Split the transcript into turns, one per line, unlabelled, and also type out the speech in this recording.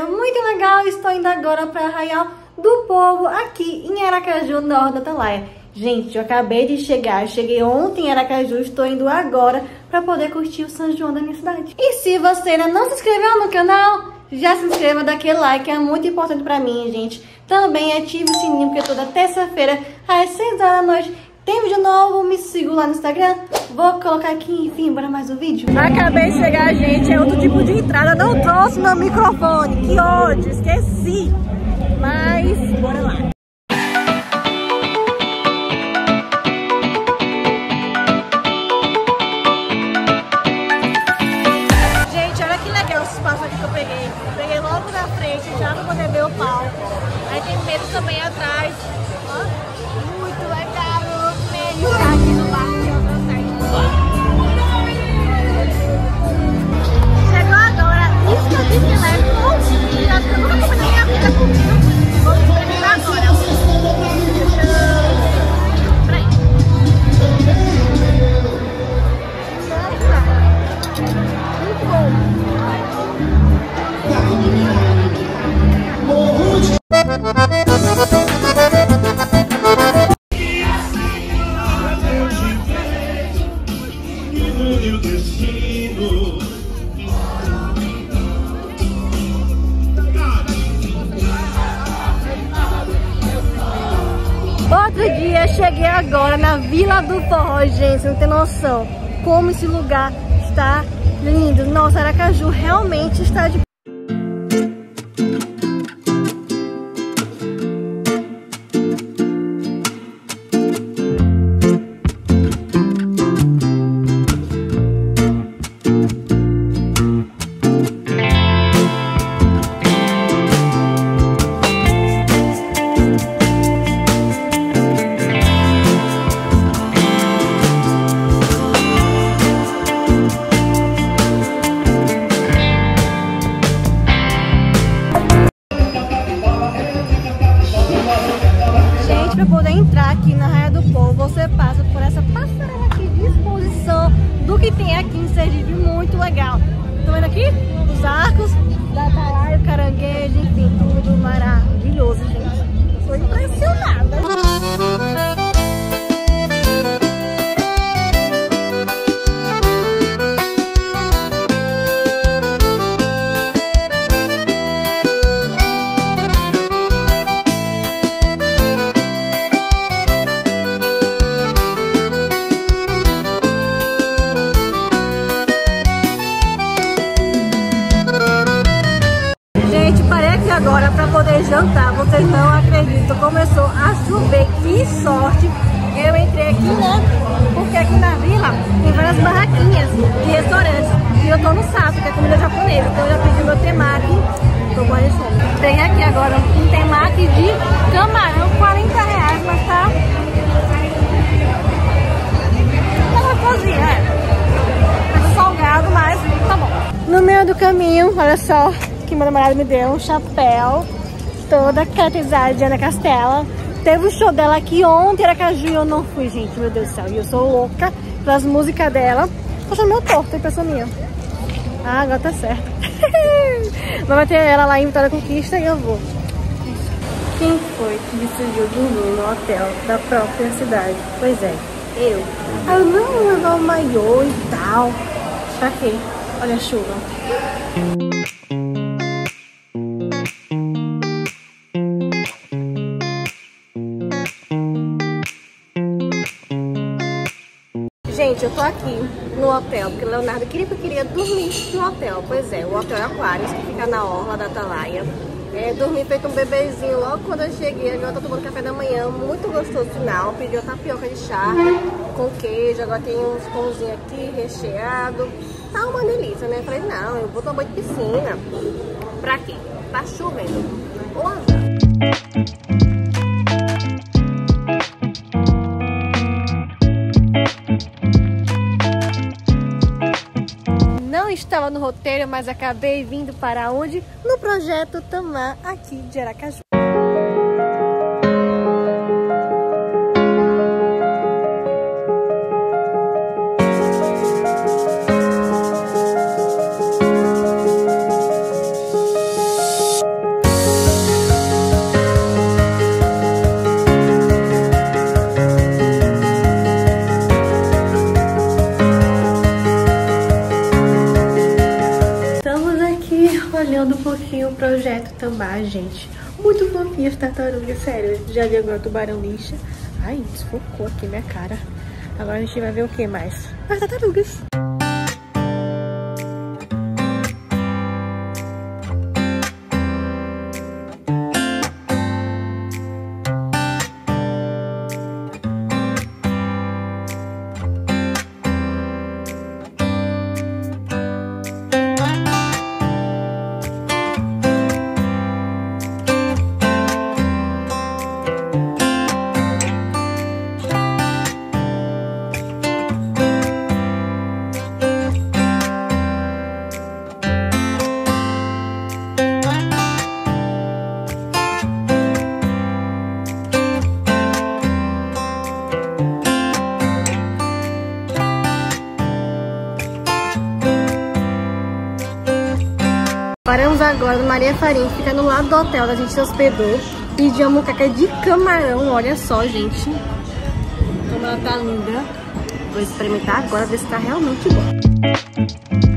muito legal. Estou indo agora para Arraial do Povo, aqui em Aracaju, norte da Atalaia. Gente, eu acabei de chegar, cheguei ontem em Aracaju, estou indo agora para poder curtir o São João da minha cidade. E se você ainda não se inscreveu no canal, já se inscreva, daquele like, é muito importante para mim, gente. Também ative o sininho, porque toda terça-feira, às 6 horas da noite, tem vídeo novo. Me siga lá no Instagram. Vou colocar aqui, enfim, bora mais um vídeo. Acabei de chegar, gente, é outro tipo de entrada. Não trouxe meu microfone, que ódio, esqueci. Mas, bora lá. Gente, olha que legal esse espaço aqui que eu peguei. Peguei logo na frente, já pra poder ver o palco. Aí tem mesa também atrás. Ó, muito legal. Meio aqui no barco de outra sede. Chegou agora, isso que eu disse que leve bom dia. Eu nunca comi na minha vida comigo. Vou experimentar agora. Peraí. Muito bom. Outro dia, cheguei agora na Vila do Forró, gente, você não tem noção como esse lugar está lindo. Nossa, Aracaju realmente está de... Para poder entrar aqui na Arraial do Povo, você passa por essa passarela aqui de exposição do que tem aqui em Sergipe, muito legal. Estão vendo aqui? Os arcos da Atalaia, o caranguejo, enfim, tudo maravilhoso, gente. Estou impressionada. Agora, para poder jantar, vocês não acreditam, começou a chover, que sorte. Eu entrei aqui, né, porque aqui na vila tem várias barraquinhas de restaurantes, e eu tô no sato, que é comida japonesa, então eu já pedi meu temaki, tô com a fome. Peguei aqui agora um temaki de camarão, R$40, mas tá gostosinho, tá salgado, mas tá bom. No meio do caminho, olha só, que meu namorado me deu um chapéu toda caracterizada de Ana Castela. Teve o show dela aqui ontem, Aracaju, e eu não fui, gente, meu Deus do céu. E eu sou louca pelas músicas dela. Tô achando meu torto, tem pessoa minha. Ah, agora tá certo. Mas vai ter ela lá em Vitória Conquista e eu vou. Quem foi que decidiu dormir no hotel da própria cidade? Pois é, eu. Eu não vou levar o maiô e tal. Pra quê? Olha a chuva. Gente, eu tô aqui no hotel, porque o Leonardo queria dormir no hotel. Pois é, o Hotel Aquários, que fica na orla da Atalaia. Dormi feito um bebezinho logo quando eu cheguei. Agora eu tô tomando café da manhã, muito gostoso final. Pedi uma tapioca de charque com queijo, agora tem uns pãozinhos aqui recheado. Tá uma delícia, né? Falei, não, eu vou tomar banho de piscina. Pra quê? Tá chovendo. Ou azar. Não estava no roteiro, mas acabei vindo para onde? No Projeto Tamar, aqui de Aracaju. Projeto Tambá, gente. Muito fofinhas tartarugas, sério. Já vi agora o tubarão lixa. Ai, desfocou aqui minha cara. Agora a gente vai ver o que mais? As tartarugas. Paramos agora no Maria Farinha, que fica no lado do hotel onde a gente se hospedou. Pedi uma moqueca de camarão, olha só, gente. Como ela tá linda. Vou experimentar agora, ver se tá realmente bom.